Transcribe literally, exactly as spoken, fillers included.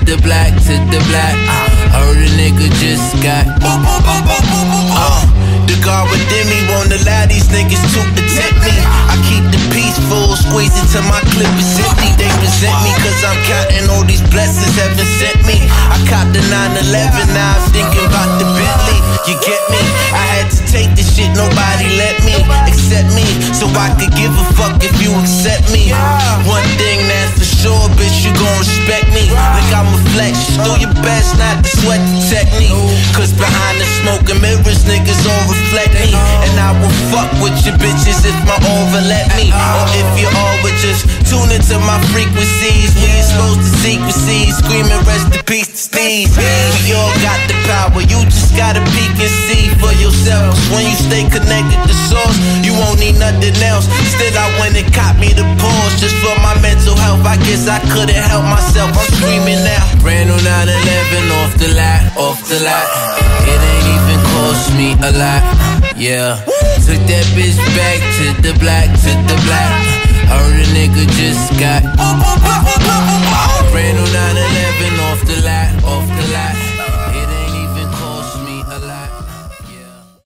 the black, to the black. Heard a nigga just got. Uh, the guard within me won't allow these niggas to protect me. I keep the peaceful, squeeze it till my clip is empty. They resent me cause I'm counting all these blessings heaven sent me. I caught the nine eleven, now I'm thinking about the Bentley. You get me? I had to take this shit, nobody let me accept me, so I could give a fuck if you accept me. One thing that's for sure, bitch, you gon' respect me. Like I'm a flex, do your best not to sweat the technique. Cause behind the smoke and mirrors, niggas all reflect me. And I will fuck with your bitches if my over let me. Or if you all would just tune into my frequencies. We exposed to secrecies, screaming rest in peace to Steve. We all got the power, you just gotta peek and see for yourself. When you stay connected to source, you won't need nothing else. Instead I went and caught me the pause just for my mental health. I guess I couldn't help myself, I'm screaming now. Ran on nine eleven off the lot, off the lot. It ain't even cost me a lot, yeah. Took that bitch back to the black, to the black. Heard a nigga just got. Ran on nine eleven off the lot, off the lot.